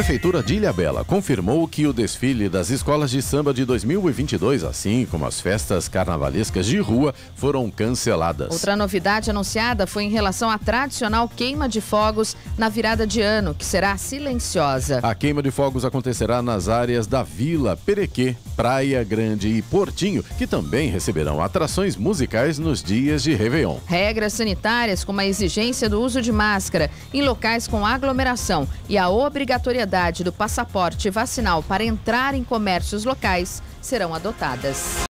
Prefeitura de Ilhabela confirmou que o desfile das escolas de samba de 2022, assim como as festas carnavalescas de rua, foram canceladas. Outra novidade anunciada foi em relação à tradicional queima de fogos na virada de ano, que será silenciosa. A queima de fogos acontecerá nas áreas da Vila, Perequê, Praia Grande e Portinho, que também receberão atrações musicais nos dias de Réveillon. Regras sanitárias, como a exigência do uso de máscara em locais com aglomeração e a obrigatoriedade do passaporte vacinal para entrar em comércios locais, serão adotadas.